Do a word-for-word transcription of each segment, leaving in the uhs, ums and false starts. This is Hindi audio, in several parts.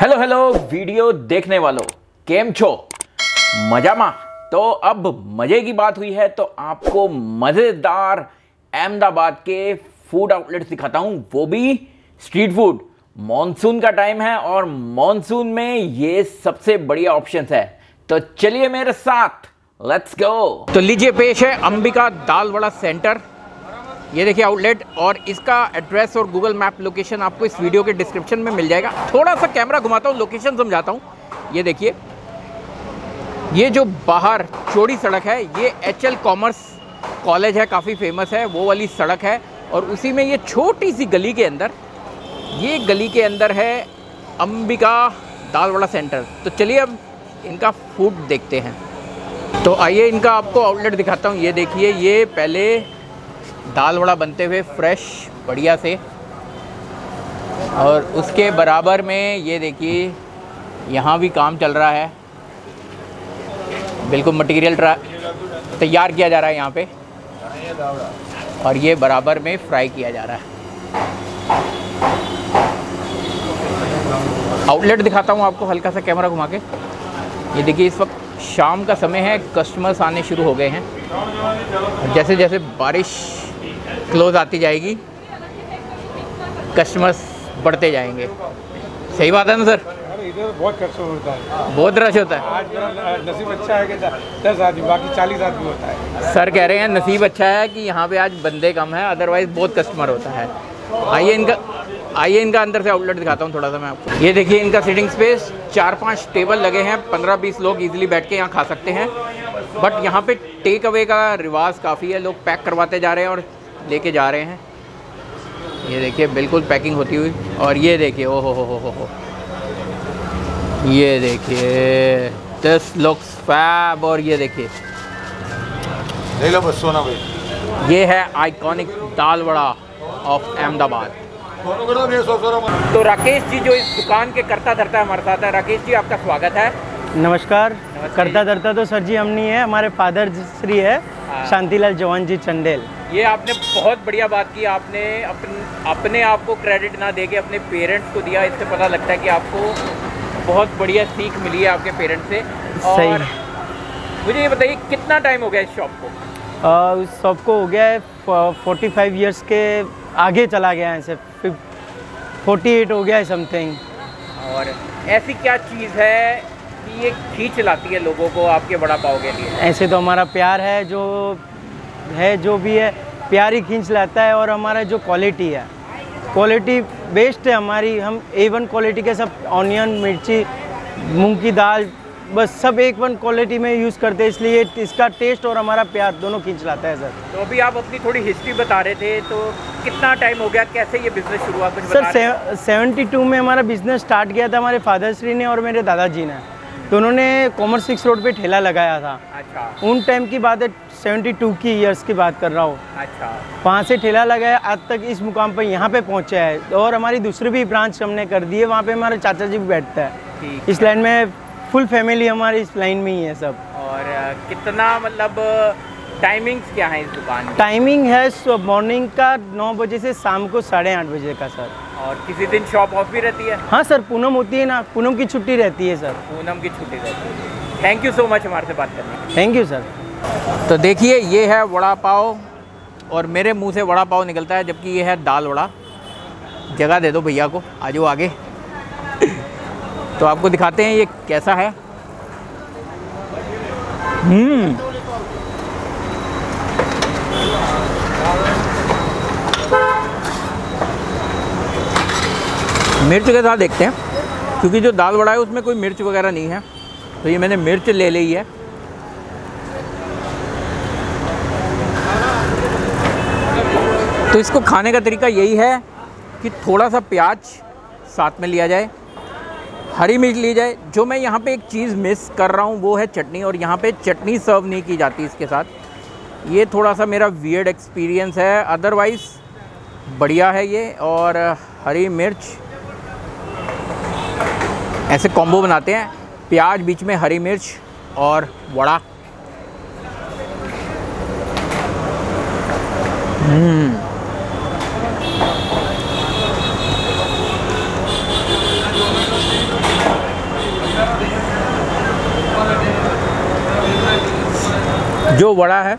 हेलो हेलो वीडियो देखने वालों, केम छो मजामा। तो अब मजे की बात हुई है तो आपको मजेदार अहमदाबाद के फूड आउटलेट दिखाता हूं, वो भी स्ट्रीट फूड। मॉनसून का टाइम है और मॉनसून में ये सबसे बढ़िया ऑप्शंस है, तो चलिए मेरे साथ, लेट्स गो। तो लीजिए पेश है अंबिका दाल वड़ा सेंटर। ये देखिए आउटलेट, और इसका एड्रेस और गूगल मैप लोकेशन आपको इस वीडियो के डिस्क्रिप्शन में मिल जाएगा। थोड़ा सा कैमरा घुमाता हूँ, लोकेशन समझाता हूँ। ये देखिए, ये जो बाहर चौड़ी सड़क है ये एच एल कॉमर्स कॉलेज है, काफ़ी फेमस है, वो वाली सड़क है। और उसी में ये छोटी सी गली के अंदर, ये गली के अंदर है अंबिका दाल वड़ा सेंटर। तो चलिए अब इनका फूड देखते हैं। तो आइए इनका आपको आउटलेट दिखाता हूँ। ये देखिए, ये पहले दाल वड़ा बनते हुए फ्रेश बढ़िया से, और उसके बराबर में ये देखिए यहाँ भी काम चल रहा है, बिल्कुल मटेरियल तैयार किया जा रहा है यहाँ पे, और ये बराबर में फ्राई किया जा रहा है। आउटलेट दिखाता हूँ आपको हल्का सा कैमरा घुमा के। ये देखिए, इस वक्त शाम का समय है, कस्टमर्स आने शुरू हो गए हैं। जैसे जैसे बारिश क्लोज आती जाएगी कस्टमर्स बढ़ते जाएंगे। सही बात है ना सर? इधर बहुत कस्टमर होता है, बहुत रश होता है। आज नसीब अच्छा है कि दस आदमी, बाकी चालीस आदमी होता है। सर कह रहे हैं नसीब अच्छा है कि यहाँ पे आज बंदे कम है, अदरवाइज बहुत कस्टमर होता है। आइए इनका आइए इनका अंदर से आउटलेट दिखाता हूँ थोड़ा सा मैं आपको। ये देखिए इनका सीटिंग स्पेस, चार पांच टेबल लगे हैं, पंद्रह बीस लोग इजीली बैठ के यहाँ खा सकते हैं। बट यहाँ पे टेक अवे का रिवाज काफ़ी है, लोग पैक करवाते जा रहे हैं और लेके जा रहे हैं। ये देखिए बिल्कुल पैकिंग होती हुई, और ये देखिए ओ हो हो हो हो ये देखिए दिस लुक्स फैब। और ये देखिए, ले लो बस सोना भाई, ये है आइकॉनिक दाल वड़ा ऑफ अहमदाबाद। तो राकेश जी जो इस दुकान के करता धरता है हमारे साथ है। राकेश जी आपका स्वागत है। नमस्कार। करता धरता तो सर जी हम नहीं है, हमारे फादर श्री है शांतिलाल जवान जी चंडेल। ये आपने बहुत बढ़िया बात की, आपने अपने अपने आप को क्रेडिट ना देके अपने पेरेंट्स को दिया। इससे पता लगता है कि आपको बहुत बढ़िया सीख मिली है आपके पेरेंट्स से। और मुझे ये बताइए कितना टाइम हो गया इस शॉप को? uh, उस शॉप को हो गया है फोर्टी फाइव ईयर्स के आगे चला गया है, ऐसे फोर्टी एट हो गया है समथिंग। और ऐसी क्या चीज़ है कि ये खींच लाती है लोगों को आपके वड़ा पाव के लिए? ऐसे तो हमारा प्यार है, जो है जो भी है प्यार ही खींच लाता है। और हमारा जो क्वालिटी है, क्वालिटी बेस्ट है हमारी। हम ए वन क्वालिटी के सब ऑनियन, मिर्ची, मूंग की दाल, बस सब एक वन क्वालिटी में यूज़ करते हैं, इसलिए इसका टेस्ट और हमारा प्यार दोनों खींच लाता है सर। तो अभी आप अपनी थोड़ी हिस्ट्री बता रहे थे, तो कितना टाइम हो गया, कैसे ये बिज़नेस शुरू हुआ कुछ सर? से, सेवेंटी टू में हमारा बिज़नेस स्टार्ट किया था हमारे फादर श्री ने और मेरे दादाजी ने। तो उन्होंने कॉमर्स सिक्स रोड पे ठेला लगाया था। अच्छा। उन टाइम की बात है, सेवेंटी टू की ईयर्स की बात कर रहा हूँ। अच्छा। वहाँ से ठेला लगाया, आज तक इस मुकाम पर यहाँ पे पहुँचा है। और हमारी दूसरी भी ब्रांच हमने कर दी है, वहाँ पे हमारे चाचा जी भी बैठते हैं। इस लाइन में फुल फैमिली हमारी इस लाइन में ही है सब। और कितना मतलब टाइमिंग्स क्या है इस दुकान की? टाइमिंग है मॉर्निंग का नौ बजे से शाम को साढ़े आठ बजे का सर। और किसी दिन शॉप ऑफ भी रहती है? हाँ सर, पूनम होती है ना, पूनम की छुट्टी रहती है सर। पूनम की छुट्टी रहती है। थैंक यू सो मच हमारे से बात करने के लिए। Thank you sir. तो देखिए, ये है वड़ा पाव, और मेरे मुंह से वड़ा पाव निकलता है, जबकि ये है दाल वड़ा। जगह दे दो भैया को, आ जाओ आगे। तो आपको दिखाते हैं ये कैसा है। हम्म मिर्च के साथ देखते हैं, क्योंकि जो दाल वड़ा है उसमें कोई मिर्च वगैरह नहीं है, तो ये मैंने मिर्च ले ली है। तो इसको खाने का तरीका यही है कि थोड़ा सा प्याज साथ में लिया जाए, हरी मिर्च ली जाए। जो मैं यहाँ पे एक चीज़ मिस कर रहा हूँ वो है चटनी, और यहाँ पे चटनी सर्व नहीं की जाती इसके साथ। ये थोड़ा सा मेरा वियर्ड एक्सपीरियंस है, अदरवाइज़ बढ़िया है ये। और हरी मिर्च ऐसे कॉम्बो बनाते हैं, प्याज बीच में हरी मिर्च और वड़ा। हम्म जो वड़ा है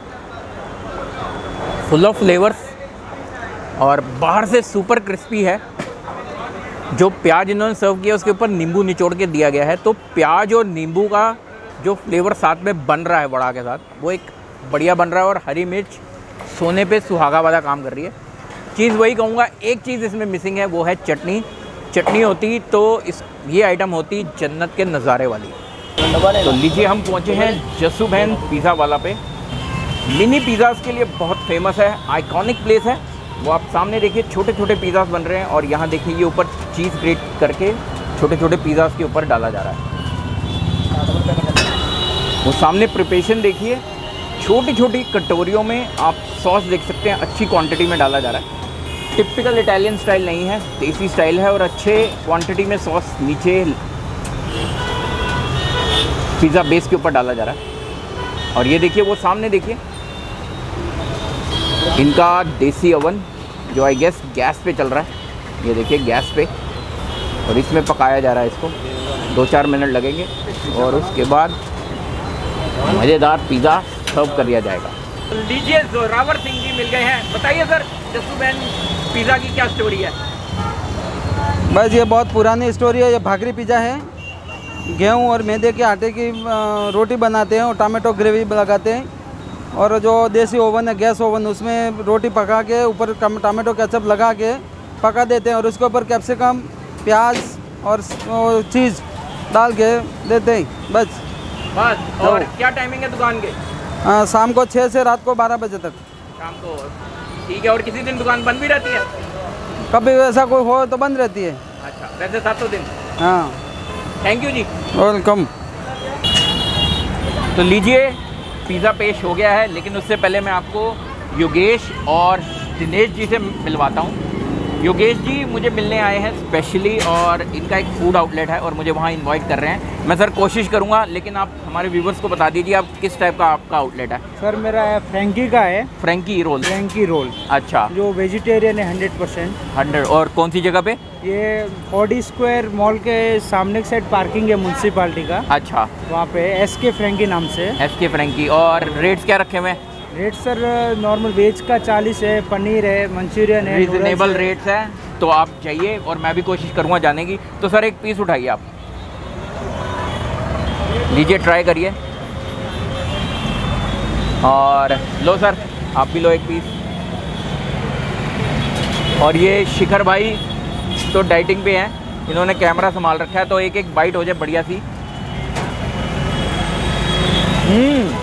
फुल ऑफ फ्लेवर्स और बाहर से सुपर क्रिस्पी है। जो प्याज इन्होंने सर्व किया उसके ऊपर नींबू निचोड़ के दिया गया है, तो प्याज और नींबू का जो फ्लेवर साथ में बन रहा है वड़ा के साथ, वो एक बढ़िया बन रहा है। और हरी मिर्च सोने पे सुहागा वाला काम कर रही है। चीज़ वही कहूँगा, एक चीज़ इसमें मिसिंग है, वो है चटनी। चटनी होती तो इस ये आइटम होती जन्नत के नज़ारे वाली। तो लीजिए, हम पहुँचे हैं जस्सू बहन पिज़्ज़ा वाला पे। मिनी पिज़्ज़ाज़ के लिए बहुत फेमस है, आइकॉनिक प्लेस है। वो आप सामने देखिए, छोटे छोटे पिज़्ज़ाज़ बन रहे हैं और यहाँ देखिए ये ऊपर चीज़ ग्रेट करके छोटे छोटे पिज़्ज़ाज़ के ऊपर डाला जा रहा है। वो सामने प्रिपरेशन देखिए, छोटी छोटी कटोरियों में आप सॉस देख सकते हैं, अच्छी क्वांटिटी में डाला जा रहा है। टिपिकल इटालियन स्टाइल नहीं है, देसी स्टाइल है और अच्छे क्वांटिटी में सॉस नीचे पिज़्ज़ा बेस के ऊपर डाला जा रहा है। और ये देखिए, वो सामने देखिए इनका देसी ओवन जो आई गेस गैस पे चल रहा है। ये देखिए गैस पे, और इसमें पकाया जा रहा है इसको। दो चार मिनट लगेंगे और उसके बाद मज़ेदार पिज़्ज़ा सर्व कर दिया जाएगा। लीजिए, जोरावर सिंह जी मिल गए हैं। बताइए सर, जस्सू बहन पिज़्ज़ा की क्या स्टोरी है? बस ये बहुत पुरानी स्टोरी है। ये भाकरी पिज़्ज़ा है, गेहूं और मैदे के आटे की रोटी बनाते हैं और टमाटो ग्रेवी लगाते हैं। और जो देसी ओवन है, गैस ओवन, उसमें रोटी पका के ऊपर टमाटो केचप लगा के पका देते हैं और उसके ऊपर कैप्सिकम, प्याज और चीज़ डाल के देते हैं। बस बस। और क्या टाइमिंग है दुकान के? आ, शाम को छः से रात को बारह बजे तक। शाम को, ठीक है। और किसी दिन दुकान बंद भी रहती है? कभी ऐसा कोई हो तो बंद रहती है। अच्छा, वैसे सातों दिन? हाँ। थैंक यू जी, वेलकम। तो लीजिए, पिज़्ज़ा पेश हो गया है, लेकिन उससे पहले मैं आपको योगेश और दिनेश जी से मिलवाता हूँ। योगेश जी मुझे मिलने आए हैं स्पेशली, और इनका एक फूड आउटलेट है और मुझे वहाँ इनवाइट कर रहे हैं। मैं सर कोशिश करूँगा, लेकिन आप हमारे व्यूवर्स को बता दीजिए आप किस टाइप का आपका आउटलेट है। सर मेरा फ्रैंकी का है। Frankie role? फ्रैंकी रोल, अच्छा। जो वेजिटेरियन है हंड्रेड परसेंट। हंड्रेड। और कौन सी जगह पे? ये फोर्टी स्क्वायर मॉल के सामने की साइड पार्किंग है म्यूनसिपालिटी का। अच्छा, वहाँ पे एस के फ्रैंकी नाम से। एस के फ्रैंकी। और रेट्स क्या रखे हुए हैं? रेट सर नॉर्मल वेज का चालीस है, पनीर है, मंचूरियन है, रीजनेबल रेट्स है। तो आप जाइए और मैं भी कोशिश करूँगा जाने की। तो सर एक पीस उठाइए आप, लीजिए, ट्राई करिए। और लो सर, आप भी लो एक पीस। और ये शिखर भाई तो डाइटिंग पे हैं, इन्होंने कैमरा संभाल रखा है, तो एक एक बाइट हो जाए बढ़िया सी। हम्म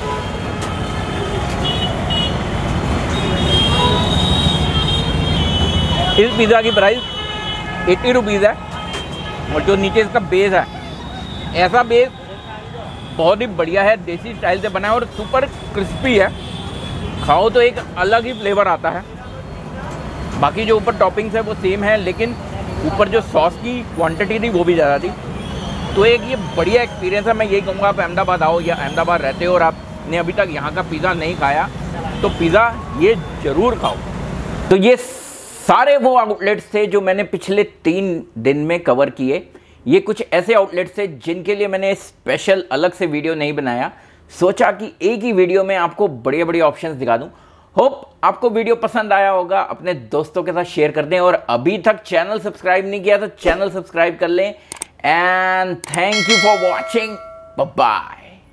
इस पिज़्ज़ा की प्राइस अस्सी रुपीज़ है। और जो नीचे इसका बेस है, ऐसा बेस बहुत ही बढ़िया है, देसी स्टाइल से बना है और सुपर क्रिस्पी है। खाओ तो एक अलग ही फ्लेवर आता है। बाकी जो ऊपर टॉपिंग्स है वो सेम है, लेकिन ऊपर जो सॉस की क्वांटिटी थी वो भी ज़्यादा थी। तो एक ये बढ़िया एक्सपीरियंस है। मैं यही कहूँगा, आप अहमदाबाद आओ या अहमदाबाद रहते हो और आपने अभी तक यहाँ का पिज़्ज़ा नहीं खाया तो पिज़्ज़ा ये ज़रूर खाओ। तो ये सारे वो आउटलेट्स थे जो मैंने पिछले तीन दिन में कवर किए। ये कुछ ऐसे आउटलेट्स थे जिनके लिए मैंने स्पेशल अलग से वीडियो नहीं बनाया, सोचा कि एक ही वीडियो में आपको बढ़िया बढ़िया ऑप्शंस दिखा दूं। होप आपको वीडियो पसंद आया होगा, अपने दोस्तों के साथ शेयर कर दें और अभी तक चैनल सब्सक्राइब नहीं किया तो चैनल सब्सक्राइब कर लें। And thank you for watching, bye bye.